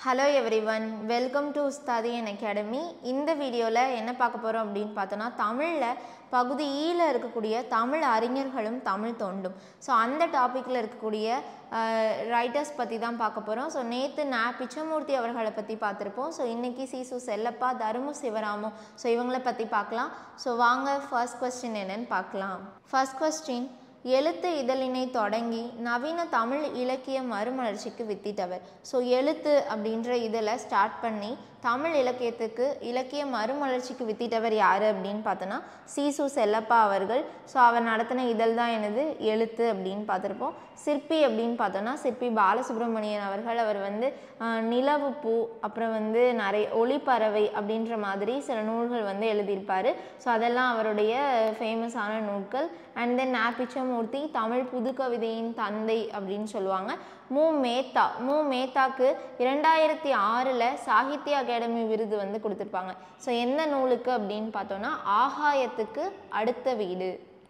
Hello everyone, welcome to Ustadi and Academy. இந்த வீடியோல என்ன பார்க்க போறோம் அப்படினு பார்த்தோம்னா தமிழ்ல பகுதி ஈல இருக்கக்கூடிய தமிழ் அறிஞர்களும் தமிழ் தொண்டும். சோ அந்த டாபிக்ல இருக்கக்கூடிய ரைட்டர்ஸ் பத்தி தான் பார்க்க போறோம். சோ நேத்து பிச்சமூர்த்தி அவர்களை பத்தி பார்த்திருப்போம். சோ இன்னைக்கு சீசு செல்லப்பா, தருமு சிவராமு சோ இவங்கள பத்தி பார்க்கலாம். சோ வாங்க ஃபர்ஸ்ட் क्वेश्चन என்னன்னு பார்க்கலாம். ஃபர்ஸ்ட் क्वेश्चन எழுத்து இதழினை தொடங்கி நவீன தமிழ் இலக்கிய மறுமலர்ச்சிக்கு வித்திட்டவர். ஸோ எழுத்து அப்படின்ற இதில் ஸ்டார்ட் பண்ணி தமிழ் இலக்கியத்துக்கு இலக்கிய மறுமலர்ச்சிக்கு வித்திட்டவர் யார் அப்படின்னு பார்த்தோன்னா சீசு செல்லப்பா அவர்கள். ஸோ அவர் நடத்தின இதழ் தான் எனது எழுத்து அப்படின்னு பார்த்துருப்போம். சிற்பி அப்படின்னு பார்த்தோன்னா சிற்பி பாலசுப்ரமணியன் அவர்கள். அவர் வந்து நிலவு பூ, அப்புறம் வந்து நிறைய ஒளிப்பறவை அப்படின்ற மாதிரி சில நூல்கள் வந்து எழுதியிருப்பார். ஸோ அதெல்லாம் அவருடைய ஃபேமஸான நூல்கள். அண்ட் தென் பிச்சமூர்த்தி தமிழ் புது கவிதையின் தந்தை அப்படின்னு சொல்லுவாங்க. மு மேத்தாக்கு 2006 சாகித்ய அகாடமி விருது வந்து கொடுத்துருப்பாங்க. ஸோ எந்த நூலுக்கு அப்படின்னு பார்த்தோன்னா ஆகாயத்துக்கு அடுத்த வீடு.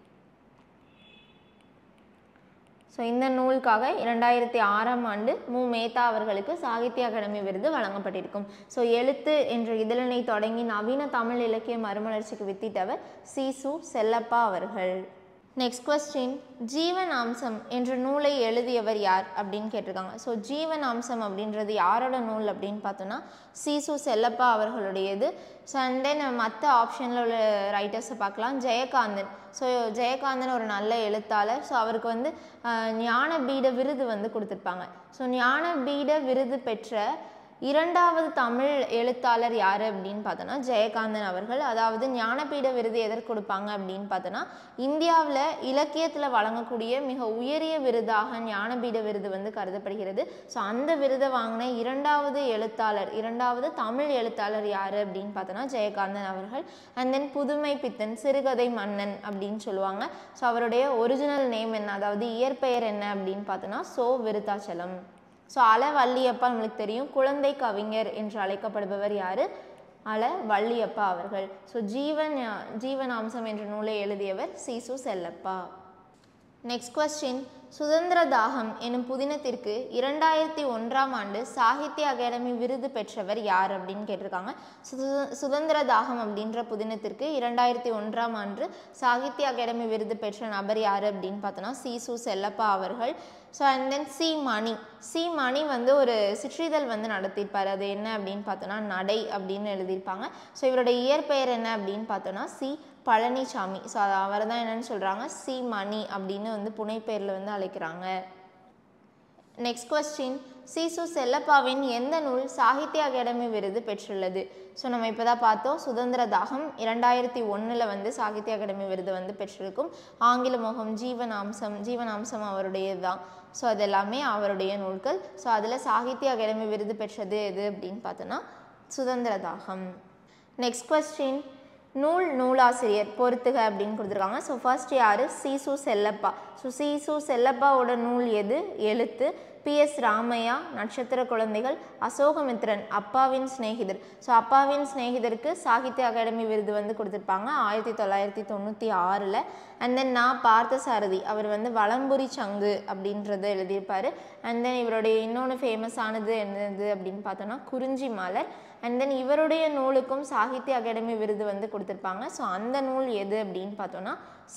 ஸோ இந்த நூலுக்காக 2006 மு மேத்தா அவர்களுக்கு சாகித்ய அகாடமி விருது வழங்கப்பட்டிருக்கும். ஸோ எழுத்து என்ற இதழினை தொடங்கி நவீன தமிழ் இலக்கிய மறுமலர்ச்சிக்கு வித்திட்டவர் சீசு செல்லப்பா அவர்கள். நெக்ஸ்ட் கொஸ்டின், ஜீவனாம்சம் என்ற நூலை எழுதியவர் யார் அப்படின்னு கேட்டிருக்காங்க. ஸோ ஜீவனாம்சம் அப்படின்றது யாரோட நூல் அப்படின்னு பார்த்தோன்னா சீசு செல்லப்பா அவர்களுடையது. ஸோ அண்ட் தென் மற்ற ஆப்ஷனில் உள்ள ரைட்டர்ஸை பார்க்கலாம். ஜெயகாந்தன். ஸோ ஜெயகாந்தன் ஒரு நல்ல எழுத்தாளர். ஸோ அவருக்கு வந்து ஞானபீட விருது வந்து கொடுத்துருப்பாங்க. ஸோ ஞானபீட விருது பெற்ற இரண்டாவது தமிழ் எழுத்தாளர் யார் அப்படின்னு பார்த்தோன்னா ஜெயகாந்தன் அவர்கள். அதாவது ஞானபீட விருது எதற்கு கொடுப்பாங்க அப்படின்னு பார்த்தோன்னா இந்தியாவில் இலக்கியத்தில் வழங்கக்கூடிய மிக உயரிய விருதாக ஞானபீட விருது வந்து கருதப்படுகிறது. ஸோ அந்த விருதை வாங்கின இரண்டாவது தமிழ் எழுத்தாளர் யார் அப்படின்னு பார்த்தோன்னா ஜெயகாந்தன் அவர்கள். அண்ட் தென் புதுமை பித்தன், சிறுகதை மன்னன் அப்படின்னு சொல்லுவாங்க. ஸோ அவருடைய ஒரிஜினல் நேம் என்ன, அதாவது இயற்பெயர் என்ன அப்படின்னு பார்த்தோன்னா விருத்தாச்சலம். ஸோ வள்ளியப்பா நம்மளுக்கு தெரியும், குழந்தை கவிஞர் என்று அழைக்கப்படுபவர் யார், வள்ளியப்பா அவர்கள். ஸோ ஜீவனாம்சம் என்ற நூலை எழுதியவர் சீசு செல்லப்பா. நெக்ஸ்ட் கொஸ்டின், சுதந்திர தாகம் எனும் புதினத்திற்கு 2001 சாகித்ய அகாடமி விருது பெற்றவர் யார் அப்படின்னு கேட்டிருக்காங்க. சுதந்திர தாகம் அப்படின்ற புதினத்திற்கு 2001 சாகித்ய அகாடமி விருது பெற்ற நபர் யார் அப்படின்னு பார்த்தோன்னா சீசு செல்லப்பா அவர்கள். So and then C Mani வந்து ஒரு சிற்றிதழ் வந்து நடத்தியிருப்பார். அது என்ன அப்படின்னு பார்த்தோன்னா நடை அப்படின்னு எழுதியிருப்பாங்க. ஸோ இவருடைய இயற்பெயர் என்ன அப்படின்னு பார்த்தோன்னா சி பழனிசாமி. ஸோ அவர் தான் என்னன்னு சொல்கிறாங்க சி மணி அப்படின்னு வந்து புனைப்பெயரில் வந்து அழைக்கிறாங்க. நெக்ஸ்ட் கொஸ்டின், சீசு செல்லப்பாவின் எந்த நூல் சாகித்ய அகாடமி விருது பெற்றுள்ளது? ஸோ நம்ம இப்போ தான் பார்த்தோம், சுதந்திர தாகம் 2001 வந்து சாகித்ய அகாடமி விருது வந்து பெற்றிருக்கும். ஆங்கில முகம், ஜீவனாம்சம் அவருடையது தான். ஸோ அது எல்லாமே அவருடைய நூல்கள். ஸோ அதில் சாகித்ய அகாடமி விருது பெற்றது எது அப்படின்னு பார்த்தோன்னா சுதந்திர தாகம். நெக்ஸ்ட் கொஸ்டின், நூலாசிரியர் பொறுத்துக அப்படின்னு கொடுத்துருக்காங்க. ஸோ ஃபர்ஸ்ட் யார், சீசு செல்லப்பா. ஸோ சீசு செல்லப்பாவோட நூல் எது, எழுத்து. PS ராமையா, நட்சத்திர குழந்தைகள். அசோகமித்ரன், அப்பாவின் சிநேகிதர். ஸோ அப்பாவின் சிநேகிதருக்கு சாகித்ய அகாடமி விருது வந்து கொடுத்துருப்பாங்க 1996. அண்ட் தென் பார்த்தசாரதி, அவர் வந்து வலம்புரி சங்கு அப்படின்றத எழுதியிருப்பார். அண்ட் தென் இவருடைய இன்னொன்று ஃபேமஸானது என்னது அப்படின்னு பார்த்தோன்னா குறிஞ்சி மலர். அண்ட் தென் இவருடைய நூலுக்கும் சாகித்ய அகாடமி விருது வந்து கொடுத்துருப்பாங்க. ஸோ அந்த நூல் எது அப்படின்னு பார்த்தோன்னா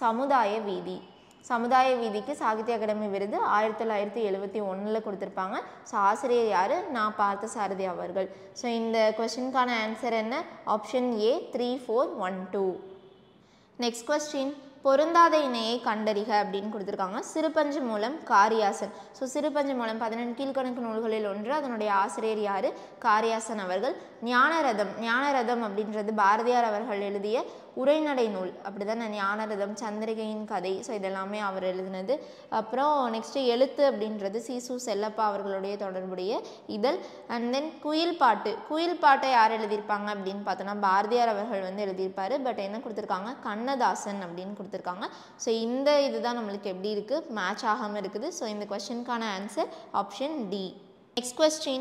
சமுதாய வீதிக்கு சாகித்ய அகாடமி விருது 1971 கொடுத்துருப்பாங்க. ஸோ ஆசிரியர் யார், பார்த்தசாரதி அவர்கள். ஸோ இந்த கொஸ்டினுக்கான ஆன்சர் என்ன, ஆப்ஷன் A 3412. நெக்ஸ்ட் கொஸ்டின், பொருந்தாத இணையை கண்டறிக அப்படின்னு கொடுத்துருக்காங்க. சிறுபஞ்சு மூலம் காரியாசன். ஸோ சிறுபஞ்சு மூலம் 18 கீழ்கணக்கு நூல்களில் ஒன்று. அதனுடைய ஆசிரியர் யார், காரியாசன் அவர்கள். ஞானரதம் அப்படின்றது பாரதியார் அவர்கள் எழுதிய உரைநடை நூல், அப்படி தான் ஞானரதம், சந்திரிகையின் கதை. ஸோ இதெல்லாமே அவர் எழுதினது. அப்புறம் நெக்ஸ்ட்டு எழுத்து அப்படின்றது சீசு செல்லப்பா அவர்களுடைய தொடர்புடைய இதழ். அண்ட் தென் குயில் பாட்டை யார் எழுதியிருப்பாங்க அப்படின்னு பார்த்தோன்னா பாரதியார் அவர்கள் வந்து எழுதியிருப்பார். பட் என்ன கொடுத்துருக்காங்க, கண்ணதாசன் அப்படின்னு கொடுத்துருக்காங்க. ஸோ இந்த இதுதான் நம்மளுக்கு எப்படி இருக்குது, மேட்ச் ஆகாமல் இருக்குது. ஸோ இந்த கொஸ்டினுக்கான answer option D. Next question,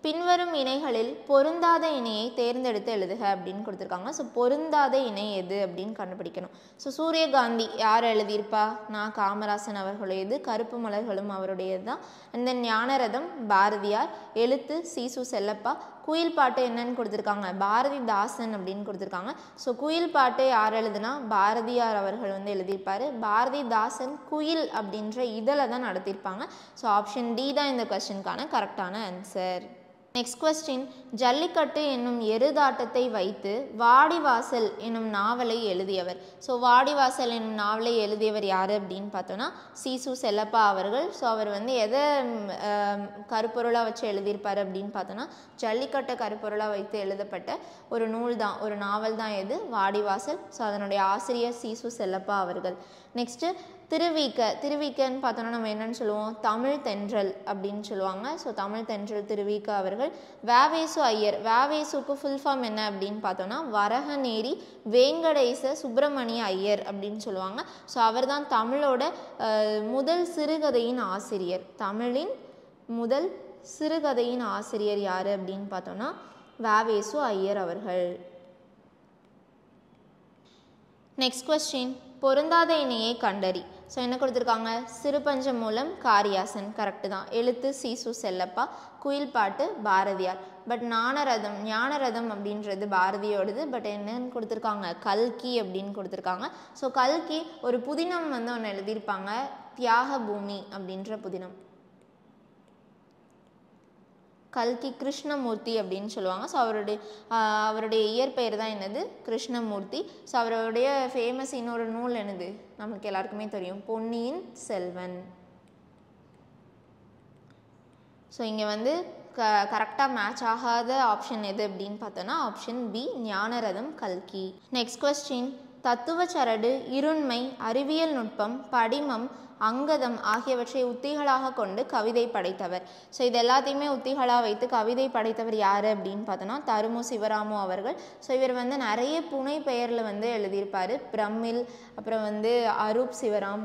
பின்வரும் இணைகளில் பொருந்தாத இணையை தேர்ந்தெடுத்து எழுதுக அப்படின்னு கொடுத்துருக்காங்க. ஸோ பொருந்தாத இணை எது அப்படின்னு கண்டுபிடிக்கணும். ஸோ சூரியகாந்தி யார் எழுதியிருப்பா? நான் காமராசன் அவர்களுடையது. கருப்பு மலர்களும் அவருடையது தான். And then Gnanaratham Bharathiyar. எழுத்து சீசு செல்லப்பா. குயில் பாட்டு என்னன்னு கொடுத்துருக்காங்க? பாரதிதாசன் அப்படின்னு கொடுத்துருக்காங்க. ஸோ குயில் பாட்டு யார் எழுதுனா? பாரதியார் அவர்கள் வந்து எழுதியிருப்பார். பாரதிதாசன் குயில் அப்படின்ற இதழை தான் நடத்தியிருப்பாங்க. ஸோ ஆப்ஷன் டி தான் இந்த கொஸ்டினுக்கான கரெக்டான ஆன்சர். நெக்ஸ்ட் கொஸ்டின், ஜல்லிக்கட்டு என்னும் எருதாட்டத்தை வைத்து வாடிவாசல் என்னும் நாவலை எழுதியவர். ஸோ வாடிவாசல் என்னும் நாவலை எழுதியவர் யார் அப்படின்னு பார்த்தோன்னா சீசு செல்லப்பா அவர்கள். ஸோ அவர் வந்து எதை கருப்பொருளாக வச்சு எழுதியிருப்பார் அப்படின்னு பார்த்தோன்னா ஜல்லிக்கட்டை கருப்பொருளாக வைத்து எழுதப்பட்ட ஒரு நூல் தான், ஒரு நாவல் தான் எது? வாடிவாசல். ஸோ அதனுடைய ஆசிரியர் சீசு செல்லப்பா அவர்கள். நெக்ஸ்ட்டு திருவிக்கன்னு பார்த்தோன்னா நம்ம என்னன்னு சொல்லுவோம்? தமிழ் தென்றல் அப்படின்னு சொல்லுவாங்க. ஸோ தமிழ் தென்றல் திருவிக்க அவர்கள். வேவேசு ஐயர், வேவேசுக்கு ஃபுல் ஃபார்ம் என்ன அப்படின்னு பார்த்தோன்னா வரகநேரி வேங்கடேச சுப்பிரமணிய ஐயர் அப்படின்னு சொல்லுவாங்க. ஸோ அவர் தான் தமிழோட முதல் சிறுகதையின் ஆசிரியர். தமிழின் முதல் சிறுகதையின் ஆசிரியர் யார் அப்படின்னு பார்த்தோன்னா வேவேசு ஐயர் அவர்கள். நெக்ஸ்ட் கொஸ்டின், பொருந்தாத இணையை கண்டறி. ஸோ என்ன கொடுத்துருக்காங்க? சிறுபஞ்ச மூலம் காரியாசன், கரெக்டு தான். எழுத்து சீசு செல்லப்பா. குயில் பாட்டு பாரதியார். பட் ஞானரதம் அப்படின்றது பாரதியோடது. பட் என்னன்னு கொடுத்துருக்காங்க? கல்கி அப்படின்னு கொடுத்துருக்காங்க. ஸோ கல்கி ஒரு புதினம் வந்து ஒன்று எழுதியிருப்பாங்க, தியாக பூமி அப்படின்ற புதினம். கல்கி கிருஷ்ணமூர்த்தி அப்படின்னு சொல்லுவாங்க. ஸோ அவருடைய இயற்பெயர் தான் என்னது? கிருஷ்ணமூர்த்தி. ஸோ அவருடைய ஃபேமஸ் இன்னொரு நூல் என்னது? நமக்கு எல்லாருக்குமே தெரியும், பொன்னியின் செல்வன். ஸோ இங்கே வந்து கரெக்டாக மேட்ச் ஆகாத ஆப்ஷன் எது அப்படின்னு பார்த்தோன்னா ஆப்ஷன் பி, ஞானரதம் கல்கி. நெக்ஸ்ட் கொஸ்டின், தத்துவ சரடு, இருண்மை, அறிவியல் நுட்பம், படிமம், அங்கதம் ஆகியவற்றை உத்திகளாக கொண்டு கவிதை படைத்தவர். ஸோ இது எல்லாத்தையுமே உத்திகளாக வைத்து கவிதை படைத்தவர் யார் அப்படின்னு பார்த்தோன்னா தருமு சிவராமு அவர்கள். ஸோ இவர் வந்து நிறைய புனை பெயரில் வந்து எழுதியிருப்பார். பிரமிழ், அப்புறம் வந்து Aroop Sivaram,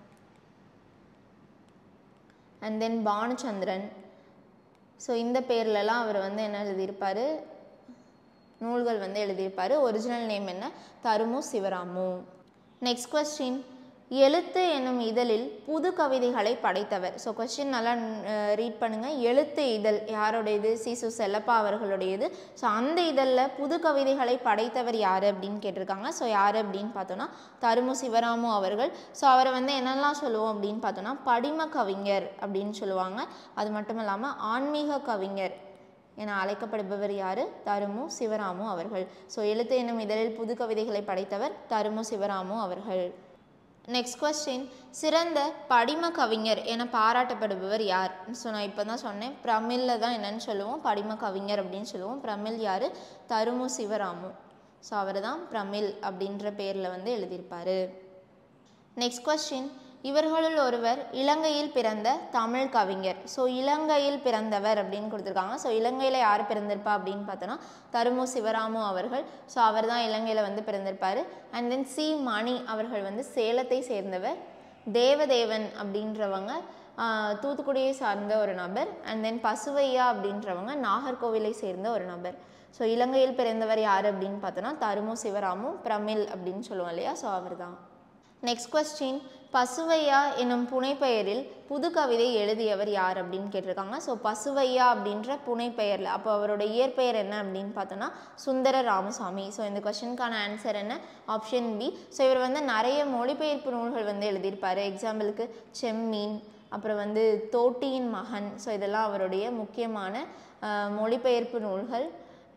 and then Bhanuchandran. So இந்த பேர்லலாம் அவர் வந்து என்ன எழுதியிருப்பார்? நூல்கள் வந்து எழுதியிருப்பார். ஒரிஜினல் நேம் என்ன? தருமு சிவராமு. நெக்ஸ்ட் கொஸ்டின், எழுத்து என்னும் இதழில் புது கவிதைகளை படைத்தவர். ஸோ கொஸ்டின் நல்லா ரீட் பண்ணுங்கள். எழுத்து இதழ் யாருடையது? சீசு செல்லப்பா அவர்களுடையது. ஸோ அந்த இதழில் புது கவிதைகளை படைத்தவர் யார் அப்படின்னு கேட்டிருக்காங்க. ஸோ யார் அப்படின்னு பார்த்தோன்னா தருமு சிவராமு அவர்கள். ஸோ அவரை வந்து என்னெல்லாம் சொல்லுவோம் அப்படின்னு பார்த்தோன்னா படிம கவிஞர் அப்படின்னு சொல்லுவாங்க. அது மட்டும் இல்லாமல் ஆன்மீக கவிஞர் என அழைக்கப்படுபவர் யார்? தருமு சிவராமு அவர்கள். ஸோ எழுத்து என்னும் இதழில் புது கவிதைகளை படைத்தவர் தருமு சிவராமு அவர்கள். நெக்ஸ்ட் கொஸ்டின், சிறந்த படிம கவிஞர் என பாராட்டப்படுபவர் யார்? ஸோ நான் இப்போ தான் சொன்னேன், பிரமிழில் தான் என்னன்னு சொல்லுவோம், படிம கவிஞர் அப்படின்னு சொல்லுவோம். பிரமிழ் யார்? தருமு சிவராமு. ஸோ அவர் தான் பிரமிழ் அப்படின்ற பேரில் வந்து எழுதியிருப்பார். நெக்ஸ்ட் கொஸ்டின், இவர்களுள் ஒருவர் இலங்கையில் பிறந்த தமிழ் கவிஞர். ஸோ இலங்கையில் பிறந்தவர் அப்படின்னு கொடுத்துருக்காங்க. ஸோ இலங்கையில் யார் பிறந்திருப்பா அப்படின்னு பார்த்தோன்னா தருமு சிவராமு அவர்கள். ஸோ அவர் தான் இலங்கையில் வந்து பிறந்திருப்பார். அண்ட் தென் சி மணி அவர்கள் வந்து சேலத்தை சேர்ந்தவர். தேவதேவன் அப்படின்றவங்க தூத்துக்குடியை சார்ந்த ஒரு நபர். அண்ட் தென் பசுவையா அப்படின்றவங்க நாகர்கோவிலை சேர்ந்த ஒரு நபர். ஸோ இலங்கையில் பிறந்தவர் யார் அப்படின்னு பார்த்தோன்னா தருமு சிவராமு, பிரமிழ் அப்படின்னு சொல்லுவோம் இல்லையா? ஸோ அவர் தான். நெக்ஸ்ட் கொஸ்டின், பசுவையா என்னும் புனைப்பெயரில் புது கவிதை எழுதியவர் யார் அப்படின்னு கேட்டிருக்காங்க. ஸோ பசுவையா அப்படின்ற புனைப்பெயரில், அப்போ அவரோட இயற்பெயர் என்ன அப்படின்னு பார்த்தோன்னா சுந்தர ராமசாமி. ஸோ இந்த கொஸ்டினுக்கான ஆன்சர் என்ன? Option B. ஸோ இவர் வந்து நிறைய மொழிபெயர்ப்பு நூல்கள் வந்து எழுதியிருப்பார். எக்ஸாம்பிளுக்கு செம்மீன், அப்புறம் வந்து தோட்டியின் மகன். ஸோ இதெல்லாம் அவருடைய முக்கியமான மொழிபெயர்ப்பு நூல்கள்.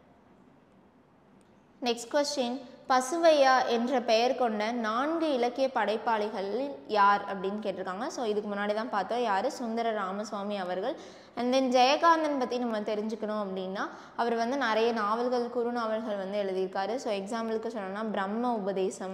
நெக்ஸ்ட் கொஸ்டின், பசுவையா என்ற பெயர் கொண்ட 4 இலக்கிய படைப்பாளிகளில் யார் அப்படின்னு கேட்டிருக்காங்க. ஸோ இதுக்கு முன்னாடி தான் பார்த்தோம் யார்? சுந்தர ராமசுவாமி அவர்கள். அண்ட் தென் ஜெயகாந்தன் பற்றி நம்ம தெரிஞ்சுக்கணும் அப்படின்னா அவர் வந்து நிறைய நாவல்கள், குறுநாவல்கள் வந்து எழுதியிருக்காரு. ஸோ எக்ஸாம்பிளுக்கு சொன்னோன்னா பிரம்ம உபதேசம்,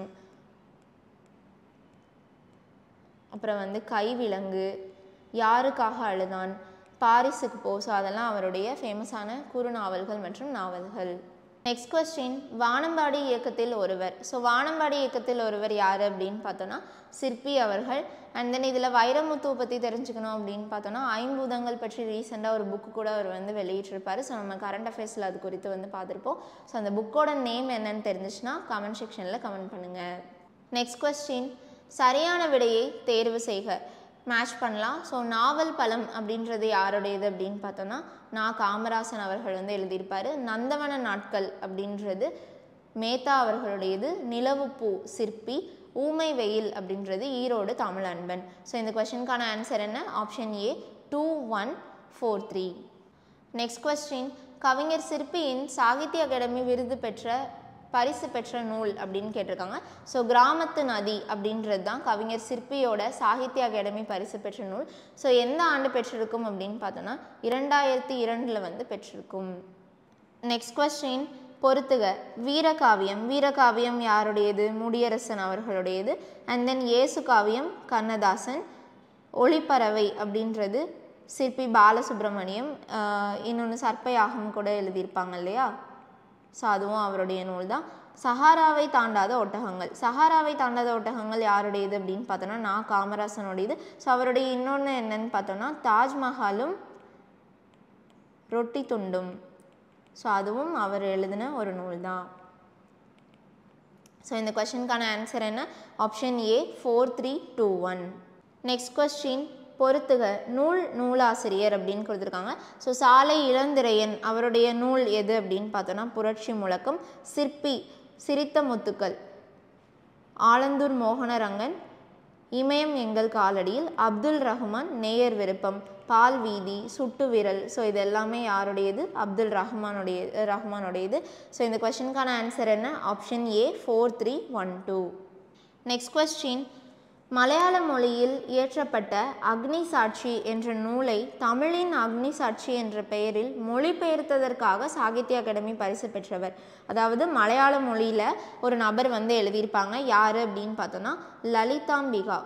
அப்புறம் வந்து கைவிலங்கு, யாருக்காக அழுதான், பாரிஸுக்கு போ. ஸோ அதெல்லாம் அவருடைய ஃபேமஸான குறுநாவல்கள் மற்றும் நாவல்கள். நெக்ஸ்ட் கொஸ்டின், வானம்பாடி இயக்கத்தில் ஒருவர். ஸோ வானம்பாடி இயக்கத்தில் ஒருவர் யார் அப்படின்னு பார்த்தோன்னா சிற்பி அவர்கள். அண்ட் தென் இதில் வைரமுத்துவை பற்றி தெரிஞ்சுக்கணும் அப்படின்னு பார்த்தோன்னா ஐம்பூதங்கள் பற்றி ரீசெண்டாக ஒரு புக்கு கூட அவர் வந்து வெளியிட்டிருப்பார். ஸோ நம்ம கரண்ட் அஃபேர்ஸில் அது குறித்து வந்து பார்த்துருப்போம். ஸோ அந்த புக்கோட நேம் என்னன்னு தெரிஞ்சிச்சுன்னா கமெண்ட் செக்ஷனில் கமெண்ட் பண்ணுங்கள். நெக்ஸ்ட் கொஸ்டின், சரியான விடையை தேர்வு செய்க. மேட்ச் பண்ணலாம். ஸோ நாவல் பழம் அப்படின்றது யாருடையது அப்படின்னு பார்த்தோன்னா காமராசன் அவர்கள் வந்து எழுதியிருப்பார். நந்தவன நாட்கள் அப்படின்றது மேத்தா அவர்களுடையது. நிலவுப்பூ சிற்பி. ஊமை வெயில் அப்படின்றது ஈரோடு தமிழ் அன்பன். ஸோ இந்த கொஸ்டினுக்கான ஆன்சர் என்ன? Option A 2143. நெக்ஸ்ட் கொஸ்டின், கவிஞர் சிற்பியின் சாகித்ய அகாடமி விருது பரிசு பெற்ற நூல் அப்படின்னு கேட்டிருக்காங்க. ஸோ கிராமத்து நதி அப்படின்றது தான் கவிஞர் சிற்பியோட சாகித்ய அகாடமி பரிசு பெற்ற நூல். ஸோ எந்த ஆண்டு பெற்றிருக்கும் அப்படின்னு பார்த்தோன்னா 2002 வந்து பெற்றிருக்கும். நெக்ஸ்ட் கொஸ்டின், பொறுத்துக. வீரகாவியம் யாருடையது? முடியரசன் அவர்களுடையது. அண்ட் தென் இயேசு காவியம் கண்ணதாசன். ஒளிப்பறவை அப்படின்றது சிற்பி பாலசுப்ரமணியம். இன்னொன்று சர்ப்பயாகம் கூட எழுதியிருப்பாங்க இல்லையா? ஸோ அதுவும் அவருடைய நூல் தான். சஹாராவை தாண்டாத ஒட்டகங்கள் யாருடையது அப்படின்னு பார்த்தோன்னா காமராசனுடையது. ஸோ அவருடைய இன்னொன்று என்னன்னு பார்த்தோன்னா தாஜ்மஹாலும் ரொட்டி துண்டும். ஸோ அதுவும் அவர் எழுதின ஒரு நூல் தான். ஸோ இந்த கொஸ்டினுக்கான ஆன்சர் என்ன? Option A 4321. நெக்ஸ்ட் கொஸ்டின், பொறுத்துக. நூலாசிரியர் அப்படின்னு கொடுத்துருக்காங்க. ஸோ சாலை இளந்திரையன் அவருடைய நூல் எது அப்படின்னு பார்த்தோன்னா புரட்சி முழக்கம். சிற்பி சிரித்த முத்துக்கள். ஆலந்தூர் மோகனரங்கன். இமயம் எங்கள் காலடியில். அப்துல் ரஹ்மான் நேயர் விருப்பம். பால் வீதி. சுட்டு விரல். ஸோ இது எல்லாமே யாருடையது? அப்துல் ரஹ்மானுடையது. ஸோ இந்த கொஸ்டினுக்கான ஆன்சர் என்ன? Option A 4312. நெக்ஸ்ட் கொஸ்டின், மலையாள மொழியில் இயற்றப்பட்ட அக்னி சாட்சி என்ற நூலை தமிழின் அக்னி சாட்சி என்ற பெயரில் மொழிபெயர்த்ததற்காக சாகித்ய அகாடமி பரிசு பெற்றவர். அதாவது மலையாள மொழியில் ஒரு நபர் வந்து எழுதியிருப்பாங்க. யார் அப்படின்னு பார்த்தோன்னா லலிதாம்பிகா.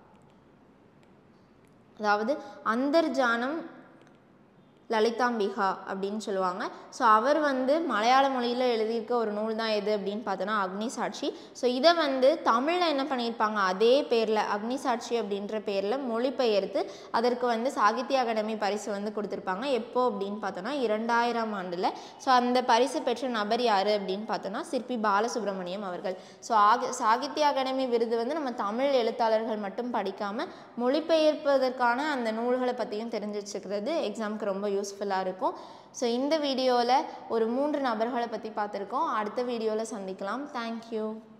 அதாவது அந்தர்ஜானம் லலிதாம்பிகா அப்படின்னு சொல்லுவாங்க. ஸோ அவர் வந்து மலையாள மொழியில் எழுதியிருக்க ஒரு நூல் தான் எது அப்படின்னு பார்த்தோன்னா அக்னி சாட்சி. ஸோ இதை வந்து தமிழில் என்ன பண்ணியிருப்பாங்க? அதே பேரில் அக்னி சாட்சி அப்படின்ற பேரில் மொழிபெயர்த்து அதற்கு வந்து சாகித்ய அகாடமி பரிசு வந்து கொடுத்துருப்பாங்க. எப்போ அப்படின்னு பார்த்தோன்னா 2000 ஆண்டில். ஸோ அந்த பரிசு பெற்ற நபர் யார் அப்படின்னு பார்த்தோன்னா சிற்பி பாலசுப்ரமணியம் அவர்கள். ஸோ சாகித்ய அகாடமி விருது வந்து நம்ம தமிழ் எழுத்தாளர்கள் மட்டும் படிக்காமல் மொழிபெயர்ப்பதற்கான அந்த நூல்களை பற்றியும் தெரிஞ்சு வச்சுக்கிறது எக்ஸாமுக்கு ரொம்ப யூஸ்ஃபுல்லாக இருக்கும். ஸோ இந்த வீடியோவில் ஒரு 3 நபர்களை பற்றி பார்த்துருக்கோம். அடுத்த வீடியோவில் சந்திக்கலாம். தேங்க்யூ.